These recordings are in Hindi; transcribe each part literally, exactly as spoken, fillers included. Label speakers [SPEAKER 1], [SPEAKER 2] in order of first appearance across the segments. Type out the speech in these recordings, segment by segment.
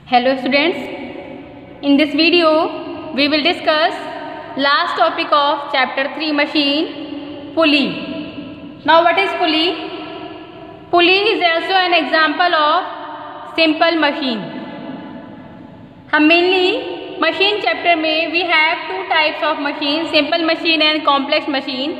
[SPEAKER 1] Hello students, in this video we will discuss last topic of chapter three machine, pulley. Now what is pulley? Pulley is also an example of simple machine. हम mainly machine chapter में we have two types of machine, simple machine and complex machine.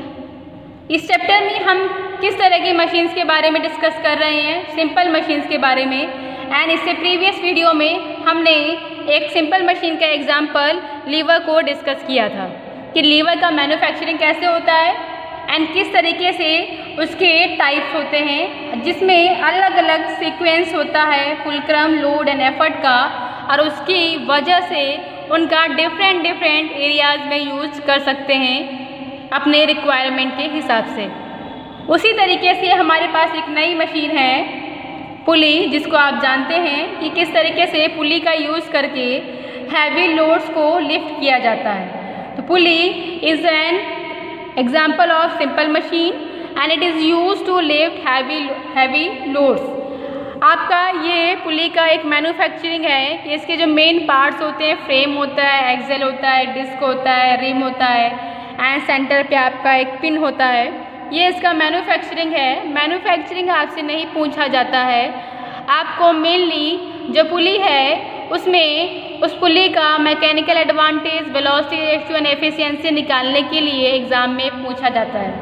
[SPEAKER 1] इस चैप्टर में हम किस तरह की मशीन्स के बारे में डिस्कस कर रहे हैं, सिंपल मशीन्स के बारे में. एंड इससे प्रीवियस वीडियो में हमने एक सिंपल मशीन का एग्जांपल लीवर को डिस्कस किया था कि लीवर का मैन्युफैक्चरिंग कैसे होता है एंड किस तरीके से उसके टाइप्स होते हैं, जिसमें अलग अलग सीक्वेंस होता है फुलक्रम, लोड एंड एफर्ट का, और उसकी वजह से उनका डिफरेंट डिफरेंट एरियाज़ में यूज कर सकते हैं अपने रिक्वायरमेंट के हिसाब से. उसी तरीके से हमारे पास एक नई मशीन है पुली, जिसको आप जानते हैं कि किस तरीके से पुली का यूज़ करके हैवी लोड्स को लिफ्ट किया जाता है. तो pulley is an example of simple machine and it is use to lift heavy heavy loads. आपका ये पुली का एक मैन्युफैक्चरिंग है कि इसके जो मेन पार्ट्स होते हैं, फ्रेम होता है, एक्सेल होता है, डिस्क होता है, रिम होता है एंड सेंटर पे आपका एक पिन होता है. ये इसका मैन्युफैक्चरिंग है. मैन्युफैक्चरिंग आपसे नहीं पूछा जाता है. आपको मेनली जो पुली है उसमें उस पुली का mechanical advantage, velocity ratio and efficiency निकालने के लिए एग्ज़ाम में पूछा जाता है.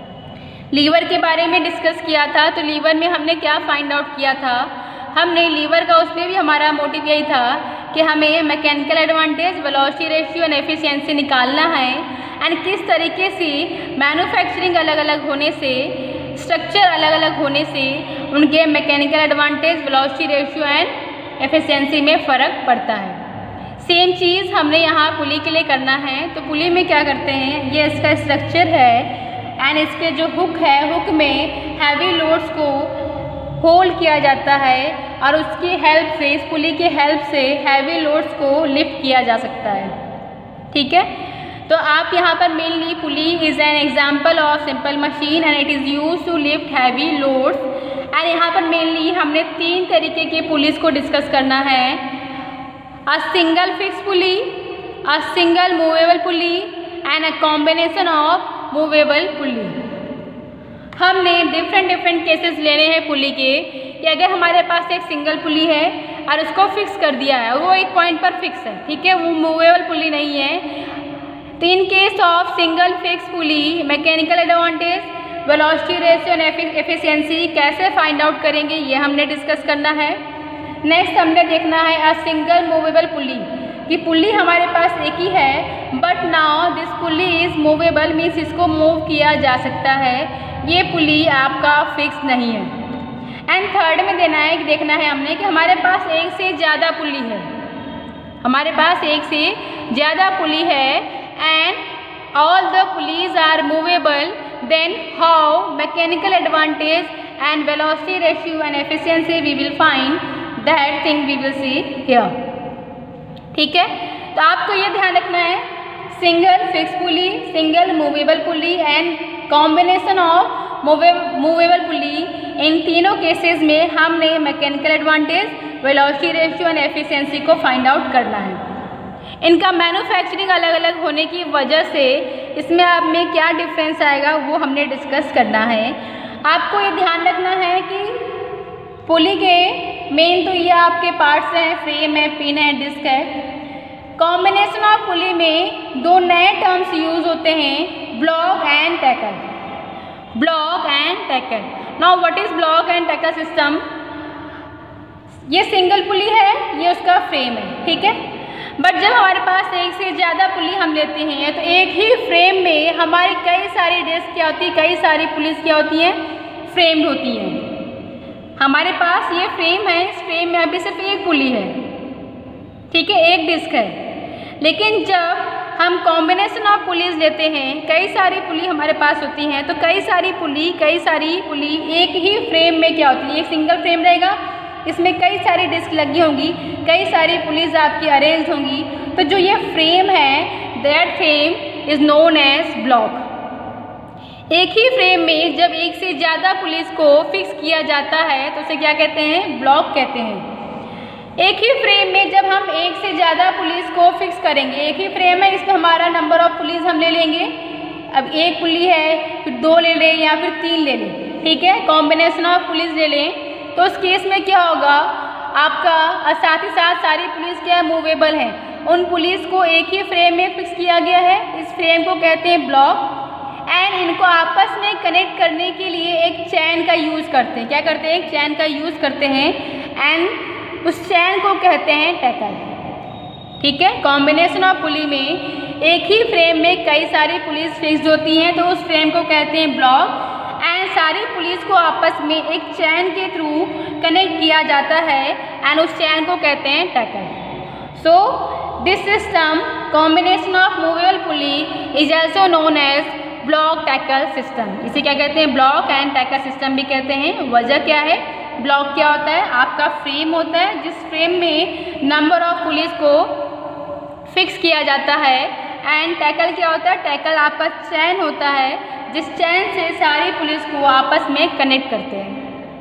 [SPEAKER 1] लीवर के बारे में डिस्कस किया था, तो लीवर में हमने क्या फाइंड आउट किया था, हमने लीवर का उसमें भी हमारा मोटिव यही था कि हमें mechanical advantage, velocity ratio and efficiency निकालना है एंड किस तरीके से मैन्युफैक्चरिंग अलग अलग होने से, स्ट्रक्चर अलग अलग होने से उनके mechanical advantage, velocity ratio and efficiency में फ़र्क पड़ता है. सेम चीज़ हमने यहाँ पुली के लिए करना है. तो पुली में क्या करते हैं, ये इसका स्ट्रक्चर है एंड इसके जो हुक है, हुक में हैवी लोड्स को होल्ड किया जाता है और उसकी हेल्प से, इस पुली की हेल्प से हैवी लोड्स को लिफ्ट किया जा सकता है. ठीक है, तो आप यहाँ पर mainly pulley is an example of simple machine and it is use to lift heavy loads. And यहाँ पर मेनली हमने तीन तरीके के पुलिस को डिस्कस करना है. A single fix pulley, a single movable pulley and a combination of movable pulley. हमने डिफरेंट डिफरेंट केसेस लेने हैं पुली के कि अगर हमारे पास एक सिंगल पुली है और उसको फिक्स कर दिया है, वो एक पॉइंट पर फिक्स है, ठीक है, वो मूवेबल पुली नहीं है. तो in case of single fix pulley, mechanical advantage, velocity ratio and efficiency कैसे फाइंड आउट करेंगे, ये हमने डिस्कस करना है. नेक्स्ट हमने देखना है अ सिंगल मूवेबल पुली, कि पुली हमारे पास एक ही है but now this pulley is movable, means इसको मूव किया जा सकता है. ये पुली आपका फिक्स नहीं है. एंड थर्ड में देना है कि देखना है हमने कि हमारे पास एक से ज़्यादा पुली है, हमारे पास एक से ज़्यादा पुली है and all the pulleys are movable, then how mechanical advantage and velocity ratio and efficiency we will find, that thing we will see here. ठीक है, तो आपको ये ध्यान रखना है single fix pulley, single movable pulley and combination of movable pulley. इन तीनों केसेस में हमने mechanical advantage, velocity ratio and efficiency को फाइंड आउट करना है. इनका मैन्युफैक्चरिंग अलग अलग होने की वजह से इसमें आप में क्या डिफरेंस आएगा वो हमने डिस्कस करना है. आपको ये ध्यान रखना है कि पुली के मेन तो ये आपके पार्ट्स हैं, फ्रेम है, पिन है, डिस्क है. कॉम्बिनेशन ऑफ पुली में दो नए टर्म्स यूज होते हैं, block and tackle. Block and tackle. Now what is block and tackle system? ये सिंगल पुली है, ये उसका फ्रेम है, ठीक है. बट जब हमारे पास एक से ज़्यादा पुली हम लेते हैं तो एक ही फ्रेम में हमारी कई सारी डिस्क क्या होती है, कई सारी पुलिस क्या होती हैं, फ्रेम्ड होती हैं. हमारे पास ये फ्रेम है, इस फ्रेम में अभी सिर्फ एक पुली है, ठीक है, एक डिस्क है. लेकिन जब हम कॉम्बिनेशन ऑफ पुलीज लेते हैं, कई सारी पुली हमारे पास होती हैं, तो कई सारी पुली कई सारी पुली एक ही फ्रेम में क्या होती है, एक सिंगल फ्रेम रहेगा, इसमें कई सारी डिस्क लगी होंगी, कई सारी पुलिस आपकी अरेंज होंगी. तो जो ये फ्रेम है, that frame is known as block. एक ही फ्रेम में जब एक से ज़्यादा पुलिस को फिक्स किया जाता है तो उसे क्या कहते हैं, ब्लॉक कहते हैं. एक ही फ्रेम में जब हम एक से ज़्यादा पुलिस को फिक्स करेंगे, एक ही फ्रेम है, इसमें हमारा नंबर ऑफ पुलिस हम ले लेंगे। अब एक पुली है, फिर दो ले लें या फिर तीन ले लें, ठीक है, कॉम्बिनेशन ऑफ पुलिस ले लें। तो उस केस में क्या होगा, आपका साथ ही साथ सारी पुलिस क्या मूवेबल है, उन पुलिस को एक ही फ्रेम में फिक्स किया गया है। इस फ्रेम को कहते हैं ब्लॉक। एंड इनको आपस में कनेक्ट करने के लिए एक चैन का यूज़ करते हैं। क्या करते हैं, एक चैन का यूज़ करते हैं। एंड उस चैन को कहते हैं टैकल, ठीक है। कॉम्बिनेशन ऑफ पुली में एक ही फ्रेम में कई सारी पुलिस फिक्स्ड होती हैं, तो उस फ्रेम को कहते हैं ब्लॉक। एंड सारी पुलिस को आपस में एक चैन के थ्रू कनेक्ट किया जाता है एंड उस चैन को कहते हैं tackle. So this system combination of movable pulley is also known as block tackle system. इसे क्या कहते हैं, ब्लॉक एंड टैकल सिस्टम भी कहते हैं। वजह क्या है, ब्लॉक क्या होता है, आपका फ्रेम होता है जिस फ्रेम में नंबर ऑफ पुलिस को फिक्स किया जाता है। एंड टैकल क्या होता है, टैकल आपका चैन होता है जिस चैन से सारी पुलिस को आपस में कनेक्ट करते हैं।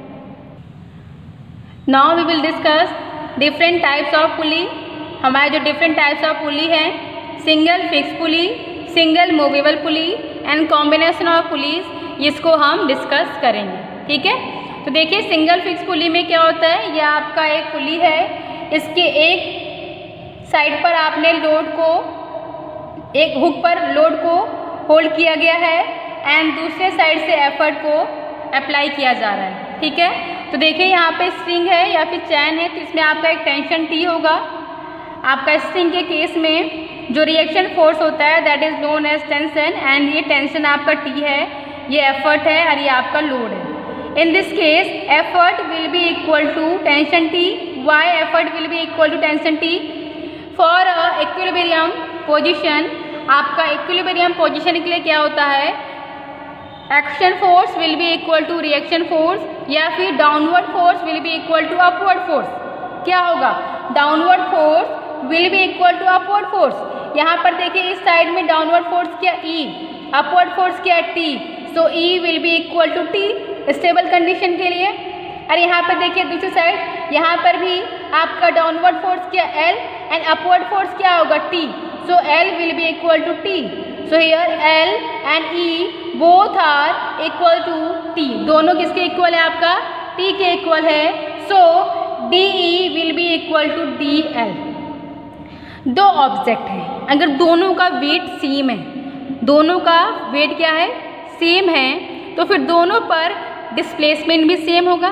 [SPEAKER 1] Now we will discuss different types of pulley. हमारे जो डिफरेंट टाइप्स ऑफ पुली हैं, single fix pulley, single movable pulley and combination of pulleys, इसको हम डिस्कस करेंगे, ठीक है। तो देखिए सिंगल फिक्स पुली में क्या होता है, यह आपका एक पुली है, इसके एक साइड पर आपने लोड को, एक हुक पर लोड को होल्ड किया गया है एंड दूसरे साइड से एफर्ट को अप्लाई किया जा रहा है, ठीक है। तो देखिए यहाँ पे स्ट्रिंग है या फिर चैन है, तो इसमें आपका एक टेंशन टी होगा। आपका स्ट्रिंग के केस में जो रिएक्शन फोर्स होता है that is known as tension and ये टेंशन आपका टी है, ये एफर्ट है और ये आपका लोड है। In this case, effort will be equal to tension T. Why effort will be equal to tension T? For a equilibrium position, आपका equilibrium position के लिए क्या होता है, action force will be equal to reaction force या फिर downward force will be equal to upward force। क्या होगा, downward force will be equal to upward force। यहाँ पर देखिए इस साइड में downward force क्या E, upward force क्या T, so E will be equal to T stable condition के लिए। और यहाँ पर देखिए दूसरी साइड, यहाँ पर भी आपका डाउनवर्ड फोर्स क्या L एंड अपवर्ड फोर्स क्या होगा T, so L will be equal to T। So here L and E both are equal to T, दोनों किसके इक्वल है, आपका T के इक्वल है। So D E will be equal to D L. दो ऑब्जेक्ट हैं, अगर दोनों का वेट सेम है, दोनों का वेट क्या है, सेम है, तो फिर दोनों पर डिस्प्लेसमेंट भी सेम होगा।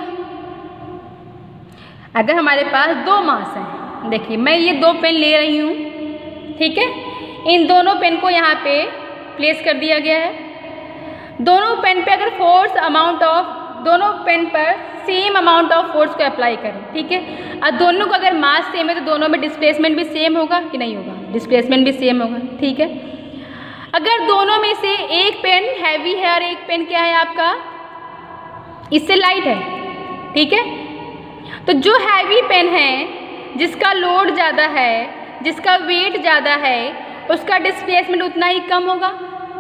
[SPEAKER 1] अगर हमारे पास दो मास हैं, देखिए मैं ये दो पेन ले रही हूँ, ठीक है, इन दोनों पेन को यहाँ पे प्लेस कर दिया गया है। दोनों पेन पे अगर फोर्स अमाउंट ऑफ, दोनों पेन पर सेम अमाउंट ऑफ फोर्स को अप्लाई करें, ठीक है, और दोनों को अगर मास सेम है तो दोनों में डिस्प्लेसमेंट भी सेम होगा कि नहीं होगा, डिस्प्लेसमेंट भी सेम होगा, ठीक है। अगर दोनों में से एक पेन हैवी है और एक पेन क्या है आपका, इससे लाइट है, ठीक है, तो जो हैवी पेन है, जिसका लोड ज़्यादा है, जिसका वेट ज़्यादा है, उसका डिस्प्लेसमेंट उतना ही कम होगा।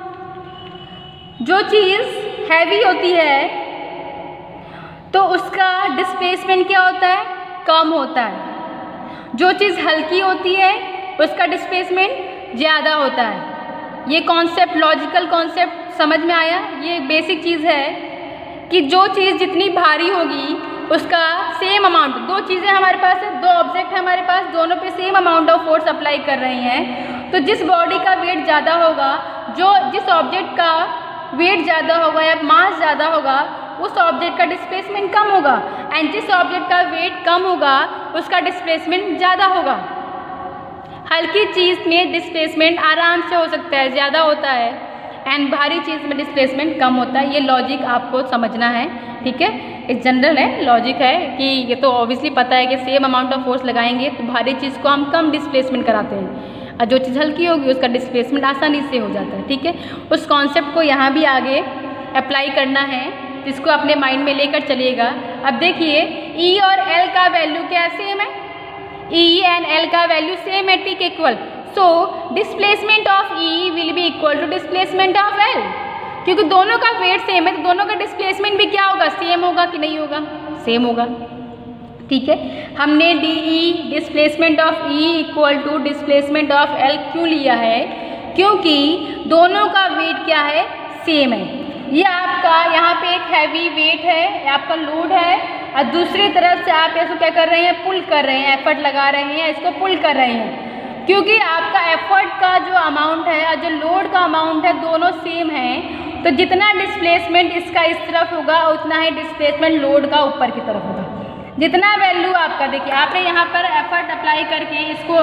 [SPEAKER 1] जो चीज़ हैवी होती है तो उसका डिस्प्लेसमेंट क्या होता है, कम होता है। जो चीज़ हल्की होती है उसका डिस्प्लेसमेंट ज़्यादा होता है। ये कॉन्सेप्ट, लॉजिकल कॉन्सेप्ट समझ में आया। ये बेसिक चीज़ है कि जो चीज़ जितनी भारी होगी उसका सेम अमाउंट, दो चीज़ें हमारे पास है, दो ऑब्जेक्ट है हमारे पास, दोनों पे same amount of force apply कर रही हैं, तो जिस बॉडी का वेट ज़्यादा होगा, जो जिस ऑब्जेक्ट का वेट ज़्यादा होगा या मास ज़्यादा होगा, उस ऑब्जेक्ट का डिस्प्लेसमेंट कम होगा, एंड जिस ऑब्जेक्ट का वेट कम होगा उसका डिस्प्लेसमेंट ज़्यादा होगा। हल्की चीज़ में डिस्प्लेसमेंट आराम से हो सकता है, ज़्यादा होता है, एंड भारी चीज़ में डिस्प्लेसमेंट कम होता है। ये लॉजिक आपको समझना है, ठीक है, एक जनरल है, लॉजिक है कि ये तो ऑब्वियसली पता है कि सेम अमाउंट ऑफ फोर्स लगाएंगे तो भारी चीज़ को हम कम डिस्प्लेसमेंट कराते हैं, और जो चीज़ हल्की होगी उसका डिस्प्लेसमेंट आसानी से हो जाता है, ठीक है। उस कॉन्सेप्ट को यहाँ भी आगे अप्लाई करना है, जिसको अपने माइंड में लेकर चलिएगा। अब देखिए E और L का वैल्यू क्या सेम है, E एंड L का वैल्यू सेम है, T के equal, so displacement of E will be equal to displacement of L। क्योंकि दोनों का वेट सेम है तो दोनों का डिस्प्लेसमेंट भी क्या होगा, सेम होगा कि नहीं होगा, सेम होगा, ठीक है। हमने D E displacement of E equal to displacement of L क्यों लिया है? क्योंकि दोनों का वेट क्या है? सेम है। ये आपका यहाँ पे एक हैवी वेट है, आपका लोड है, और दूसरी तरफ से आप इसको क्या कर रहे हैं? पुल कर रहे हैं, एफर्ट लगा रहे हैं, इसको पुल कर रहे हैं। क्योंकि आपका एफर्ट का जो अमाउंट है और जो लोड का अमाउंट है दोनों सेम है, तो जितना डिस्प्लेसमेंट इसका इस तरफ होगा उतना ही डिस्प्लेसमेंट लोड का ऊपर की तरफ होगा। जितना वैल्यू आपका, देखिए आपने यहाँ पर एफर्ट अप्लाई करके इसको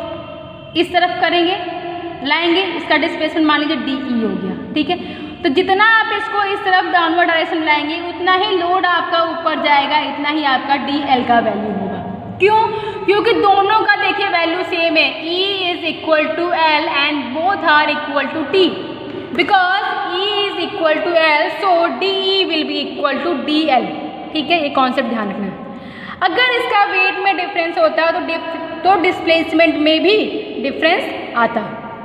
[SPEAKER 1] इस तरफ करेंगे, लाएंगे, इसका डिस्प्लेसमेंट मान लीजिए डी ई हो गया, ठीक है। तो जितना आप इसको इस तरफ डाउनवर्ड डायरेक्शन लाएंगे उतना ही लोड आपका ऊपर जाएगा, इतना ही आपका डी एल का वैल्यू होगा। क्यों? क्योंकि दोनों का देखिए वैल्यू सेम है। E is equal to L and both are equal to T. Because E is equal to L so D E will be equal to D L. ठीक है, ये कॉन्सेप्ट ध्यान रखना है। अगर इसका वेट में डिफरेंस होता तो तो डिस्प्लेसमेंट में भी डिफरेंस आता।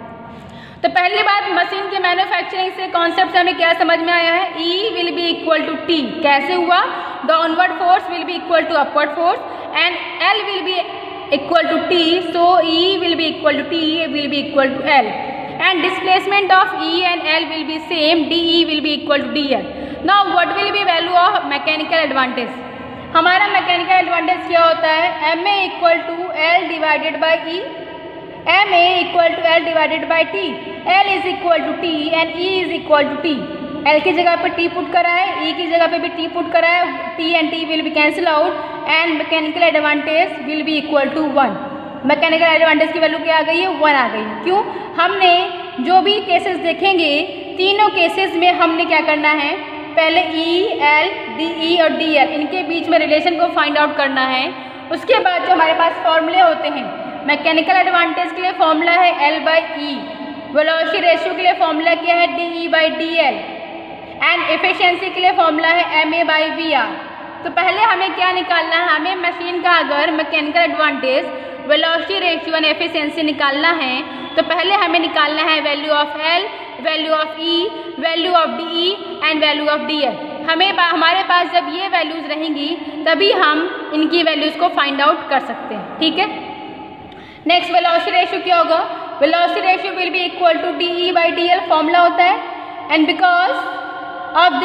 [SPEAKER 1] तो पहली बात, मशीन के मैन्युफैक्चरिंग से कॉन्सेप्ट से हमें क्या समझ में आया है? E will be equal to T. कैसे हुआ? Downward force will be equal to upward force and L will be equal to T, so E will be equal to T, A will be equal to L and displacement of E and L will be same, D E will be equal to D L. Now what will be value of mechanical advantage? हमारा मैकेनिकल एडवांटेज क्या होता है? M A equal to L divided by E, M A equal to L divided by T, L is equal to T and E is equal to T. L की जगह पे टी पुट करा है, ई की जगह पे भी टी पुट करा है, T and T will be cancel out and mechanical advantage will be equal to one. Mechanical advantage की वैल्यू क्या आ गई है? वन आ गई है। क्यों? हमने जो भी केसेस देखेंगे तीनों केसेस में हमने क्या करना है? पहले ई, एल, डी ई और डी एल इनके बीच में रिलेशन को फाइंड आउट करना है। उसके बाद जो हमारे पास फॉर्मूले होते हैं, मैकेनिकल एडवांटेज के लिए फॉर्मूला है L by E, velocity ratio के लिए फॉर्मूला क्या है? D E by D L and efficiency के लिए फॉर्मूला है M A by V R. तो पहले हमें क्या निकालना है? हमें मशीन का अगर mechanical advantage, velocity ratio and efficiency निकालना है तो पहले हमें निकालना है value of L, value of E, value of D E and value of D L. हमें हमारे पास जब ये वैल्यूज़ रहेंगी तभी हम इनकी वैल्यूज़ को फाइंड आउट कर सकते हैं। ठीक है, नेक्स्ट वेलोसिटी रेशियो क्या होगा? Velocity ratio will be equal to D E by D L formula होता है। And because of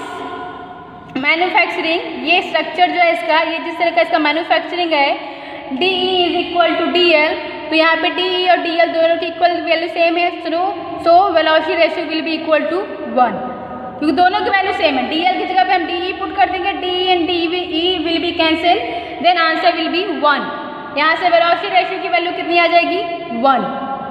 [SPEAKER 1] this manufacturing, ये स्ट्रक्चर जो है इसका, ये जिस तरह का इसका मैन्युफैक्चरिंग है, D E is equal to D L, तो यहाँ पे डी ई और डी एल दोनों की इक्वल वैल्यू सेम है, so so velocity ratio will be equal to one, क्योंकि दोनों की वैल्यू सेम है। डी एल की जगह पे हम डी ई पुट कर देंगे, D and D E will be cancel, then answer will be one. यहाँ से वेलोसिटी रेशियो की वैल्यू कितनी आ जाएगी? One.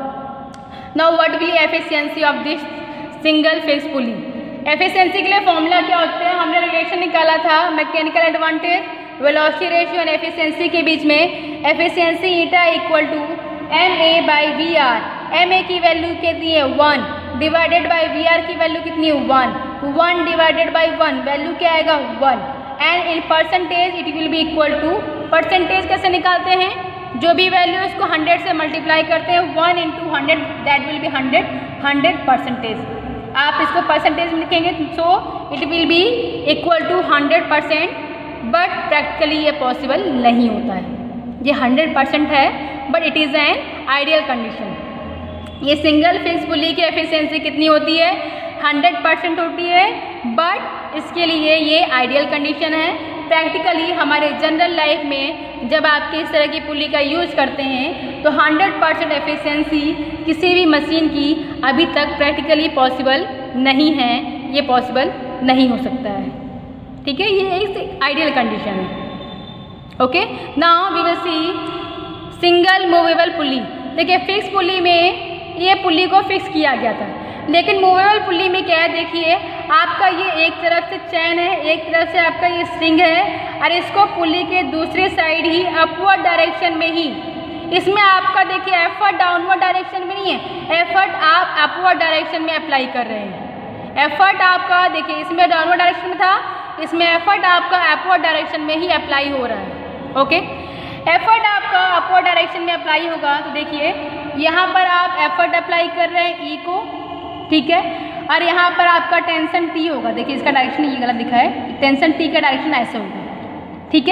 [SPEAKER 1] Now what will be efficiency of this single fix pulley? Efficiency के लिए फॉर्मूला क्या होता है? हमने रिलेशन निकाला था mechanical advantage, velocity ratio and efficiency के बीच में। Efficiency eta equal to M A by V R. M A की वैल्यू कितनी है? One, divided by V R की वैल्यू कितनी है? One. One divided by one, value क्या आएगा? One. And in percentage it will be equal to, percentage कैसे निकालते हैं? जो भी वैल्यू उसको हंड्रेड से मल्टीप्लाई करते हैं, one into hundred that will be hundred, hundred percentage. आप इसको परसेंटेज में लिखेंगे so it will be equal to hundred percent, but practically ये पॉसिबल नहीं होता है। ये हंड्रेड परसेंट है but it is an ideal condition. ये सिंगल फिक्स पुली की एफिशिएंसी कितनी होती है? हंड्रेड परसेंट होती है, बट इसके लिए ये आइडियल कंडीशन है। प्रैक्टिकली हमारे जनरल लाइफ में जब आप इस तरह की पुली का यूज़ करते हैं तो हंड्रेड परसेंट एफिशिएंसी किसी भी मशीन की अभी तक प्रैक्टिकली पॉसिबल नहीं है, ये पॉसिबल नहीं हो सकता है। ठीक है, ये एक आइडियल कंडीशन है। Okay, now we will see single movable pulley. देखिए फिक्स पुली में ये पुली को फिक्स किया गया था, लेकिन मूवेबल पुली में क्या है? देखिए आपका ये एक तरफ से चैन है, एक तरफ से आपका ये स्ट्रिंग है, और इसको पुली के दूसरे साइड ही अपवर्ड डायरेक्शन में ही, इसमें आपका देखिए एफर्ट डाउनवर्ड डायरेक्शन में नहीं है, एफर्ट आप अपवर्ड डायरेक्शन में अप्लाई कर रहे हैं। एफर्ट आपका देखिए इसमें डाउनवर्ड डायरेक्शन में था, इसमें एफर्ट आपका अपवर्ड डायरेक्शन में ही अप्लाई हो रहा है। ओके, एफर्ट आपका अपवर्ड डायरेक्शन में अप्लाई होगा तो देखिए यहाँ पर आप एफर्ट अप्लाई कर रहे हैं ई को, ठीक है, और यहाँ पर आपका टेंशन टी होगा। देखिए इसका डायरेक्शन ये गलत दिखा है, टेंशन टी का डायरेक्शन ऐसे होगा। ठीक है,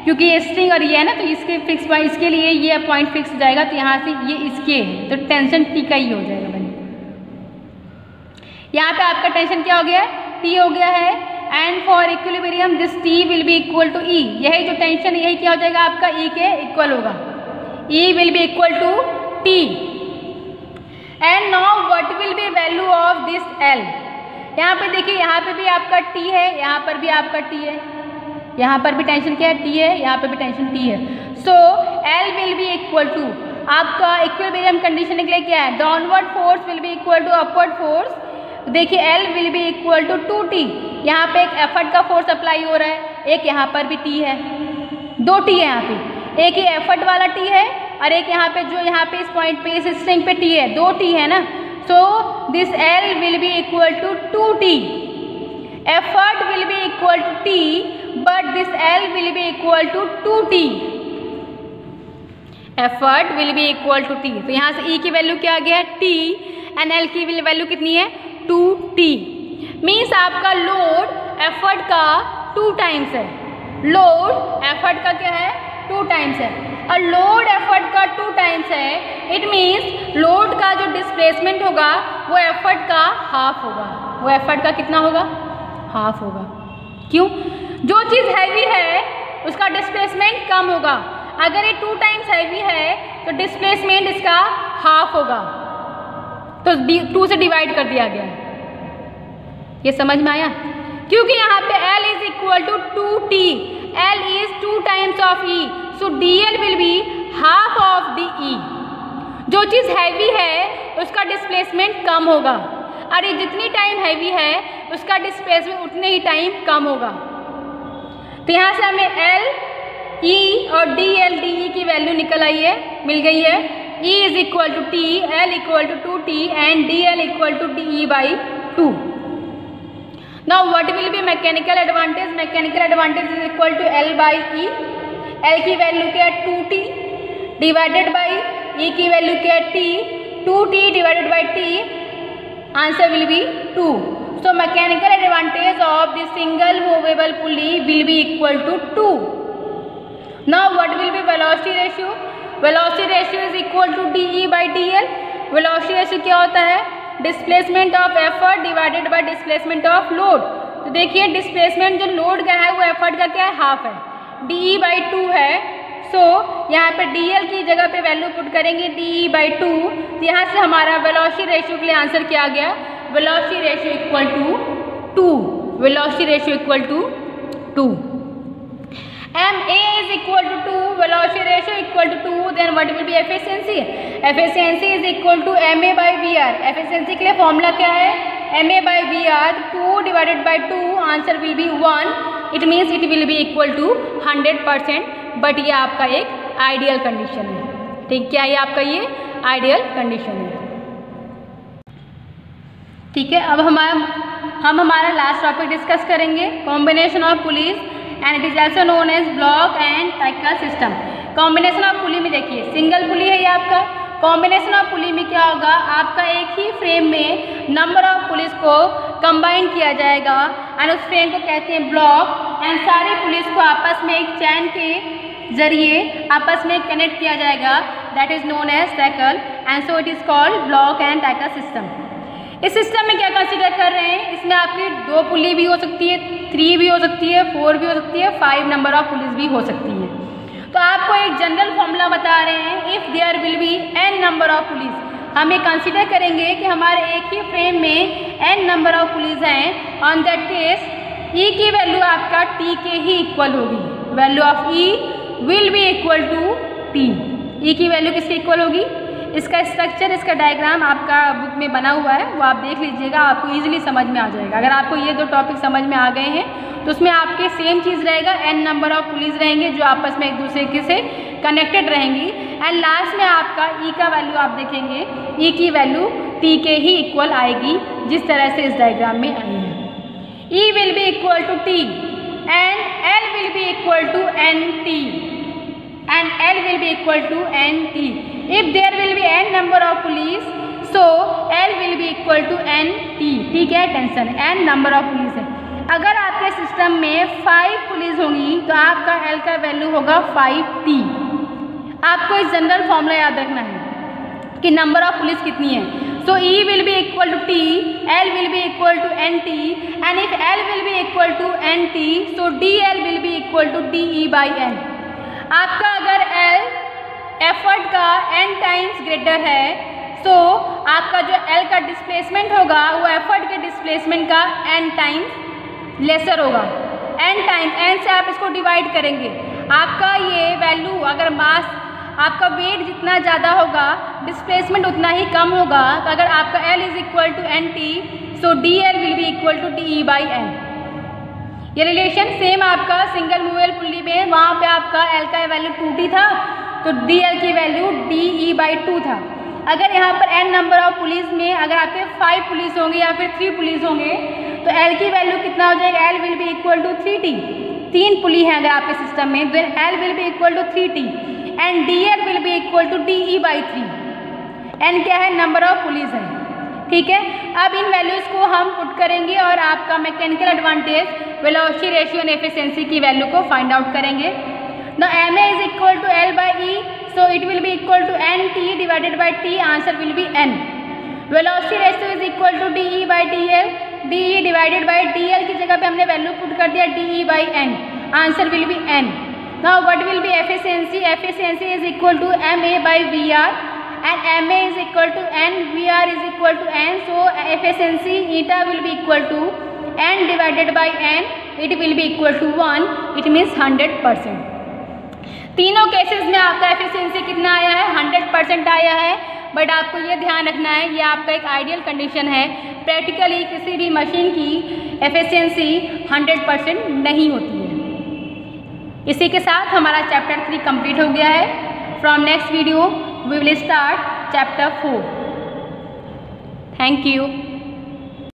[SPEAKER 1] क्योंकि ये स्ट्रिंग और ये है ना, तो इसके फिक्स पॉइंट, इसके लिए ये पॉइंट फिक्स हो जाएगा, तो यहाँ से ये इसके है, तो टेंशन टी का ही हो जाएगा बनी। यहाँ पे आपका टेंशन क्या हो गया, टी हो गया है। And for equilibrium this T will be equal to E, यही जो टेंशन यही क्या हो जाएगा आपका ई के इक्वल होगा, E will be equal to T. And now what will be value of this L, यहाँ पे देखिए यहाँ पे भी आपका टी है, यहाँ पर भी आपका टी है, यहाँ पर भी टेंशन क्या है, टी है, यहाँ पर भी टेंशन टी है। So L will be equal to, आपका इक्विलिब्रियम कंडीशन के लिए क्या है, downward force will be equal to upward force. देखिए L will be equal to two T, यहाँ पे एक एफर्ट का फोर्स अप्लाई हो रहा है, एक यहाँ पर भी टी है, दो टी है यहाँ पे, एक ही एफर्ट वाला टी है और एक यहाँ पे जो यहाँ पे इस पॉइंट पे इस स्ट्रिंग पे टी है, दो टी है ना। So this L will be equal to two T, effort will be equal to T but this L will be equal to two T, effort will be equal to T. तो यहाँ से ई की वैल्यू क्या आ गया है, टी, एंड एल की वैल्यू कितनी है, टू टी। मीन्स आपका लोड एफर्ट का टू टाइम्स है, लोड एफर्ट का क्या है, टू टाइम्स है, और लोड एफर्ट का टू टाइम्स है, इट मीन्स लोड का जो डिस्प्लेसमेंट होगा वो एफर्ट का हाफ होगा, वो एफर्ट का कितना होगा, हाफ होगा। क्यों, जो चीज़ हैवी है उसका डिस्प्लेसमेंट कम होगा, अगर ये टू टाइम्स हैवी है तो डिस्प्लेसमेंट इसका हाफ होगा, तो टू से डिवाइड कर दिया गया है। ये समझ में आया, क्योंकि यहाँ पे L is equal to two T, L is two times of E, so D L will be half of the E। जो चीज़ हैवी है उसका डिस्प्लेसमेंट कम होगा, और ये जितनी टाइम हैवी है उसका डिस्प्लेसमेंट उतने ही टाइम कम होगा। तो यहाँ से हमें L, E और डी एल डी ई की वैल्यू निकल आई है, मिल गई है। E is equal to T, L equal to two T and D L equal to D E by two. Now what will be mechanical advantage? Mechanical advantage is equal to L by E. L की वैल्यू क्या है two T divided by E की वैल्यू क्या है T, two T divided by T, answer will be two. So mechanical advantage of the single movable pulley will be equal to two. Now what will be velocity ratio? Velocity ratio is equal to dE by dl. Velocity ratio क्या होता है, displacement of effort divided by displacement of load. तो देखिए डिस्प्लेसमेंट जो लोड का है वो एफर्ट का क्या है, हाफ है, dE by टू है. सो so, यहाँ पे dl की जगह पे वैल्यू पुट करेंगे dE by टू, तो यहाँ से हमारा वेलोसिटी रेशियो के लिए आंसर क्या आ गया, velocity ratio equal to two, velocity ratio equal to two. M A is equal to two, velocity ratio equal to two, then what will be efficiency? Efficiency is equal to M A by V R. Efficiency के लिए फॉर्मूला क्या है, M A by V R, two divided by two, answer will be one. It means it will be equal to hundred percent. But ये आपका एक आइडियल कंडीशन है. ठीक, क्या ये आपका ये आइडियल कंडीशन है. ठीक है, अब हमारा हम हमारा लास्ट टॉपिक डिस्कस करेंगे, combination of pulleys and it is also known as block and tackle system. Combination of pulley में देखिए सिंगल पुली है ये आपका. कॉम्बिनेशन ऑफ पुली में क्या होगा, आपका एक ही फ्रेम में नंबर ऑफ पुलिस को कंबाइन किया जाएगा एंड उस फ्रेम को कहते हैं ब्लॉक, एंड सारी पुलिस को आपस में एक चैन के जरिए आपस में कनेक्ट किया जाएगा, that is known as cycle, and so it is called block and tackle system. इस सिस्टम में क्या कंसीडर कर रहे हैं, इसमें आपकी दो पुली भी हो सकती है, थ्री भी हो सकती है, फोर भी हो सकती है, फाइव नंबर ऑफ पुलिस भी हो सकती है. तो आपको एक जनरल फॉर्मूला बता रहे हैं, if there will be n number of pulleys, हम ये कंसीडर करेंगे कि हमारे एक ही फ्रेम में एन नंबर ऑफ पुलिस हैं, ऑन दैट केस ई की वैल्यू आपका टी के ही इक्वल होगी, value of E will be equal to T. E की वैल्यू किसके इक्वल होगी, इसका स्ट्रक्चर, इसका डायग्राम आपका बुक में बना हुआ है, वो आप देख लीजिएगा, आपको इजीली समझ में आ जाएगा. अगर आपको ये दो टॉपिक समझ में आ गए हैं तो उसमें आपके सेम चीज़ रहेगा, एन नंबर ऑफ पुलिस रहेंगे जो आपस में एक दूसरे के से कनेक्टेड रहेंगी, एंड लास्ट में आपका ई का वैल्यू आप देखेंगे, ई की वैल्यू टी के ही इक्वल आएगी जिस तरह से इस डायग्राम में आई है. E will be equal to T and L will be equal to n T, and L will be equal to N T. If there will be n number of police, so L will be equal to N T. T क्या है, tension, n number of police है. अगर आपके सिस्टम में फाइव पुलिस होंगी तो आपका एल का वैल्यू होगा फाइव टी। आपको इस जनरल फॉर्मूला याद रखना है कि नंबर ऑफ पुलिस कितनी है। So E will be equal to T, L will be equal to n T, and if L will be equal to n T so D L will be equal to D E by n. आपका अगर एल एफर्ट का एन टाइम्स ग्रेटर है तो आपका जो एल का डिस्प्लेसमेंट होगा वो एफर्ट के डिस्प्लेसमेंट का एन टाइम्स लेसर होगा। एन टाइम्स एन से आप इसको डिवाइड करेंगे। आपका ये वैल्यू अगर मास आपका वेट जितना ज़्यादा होगा डिस्प्लेसमेंट उतना ही कम होगा। तो अगर आपका L is equal to n T so D L will be equal to D E by n. ये रिलेशन सेम आपका सिंगल मूवेबल पुली में, वहाँ पे आपका एल का वैल्यू टू टी था तो डी एल की value D E by two था। अगर यहाँ पर एन नंबर ऑफ पुलिस में अगर आपके फाइव पुलिस होंगे या फिर थ्री पुलिस होंगे तो एल की वैल्यू कितना हो जाएगा, L will be equal to three T. तीन पुली हैं अगर आपके सिस्टम में then L will be equal to three T and D L will be equal to D E by three. N क्या है, नंबर ऑफ पुलिस है, ठीक है। अब इन वैल्यूज़ को हम पुट करेंगे और आपका mechanical advantage, velocity ratio and efficiency की वैल्यू को फाइंड आउट करेंगे। Now M A is equal to L by E, so it will be equal to N T divided by T. Answer will be N. Velocity ratio is equal to D E by D L. D E divided by D L की जगह पे हमने वैल्यू पुट कर दिया D E by N. Answer will be N. Now what will be efficiency? Efficiency is equal to M A by V R, and M A is equal to N. V R is equal to N. So efficiency eta will be equal to N divided by N. It will be equal to one. It means hundred percent. तीनों केसेस में आपका एफिशिएंसी कितना आया है, हंड्रेड परसेंट आया है। बट आपको ये ध्यान रखना है ये आपका एक आइडियल कंडीशन है। प्रैक्टिकली किसी भी मशीन की एफिशिएंसी हंड्रेड परसेंट नहीं होती है। इसी के साथ हमारा चैप्टर थ्री कंप्लीट हो गया है। From next video we will start chapter four. Thank you.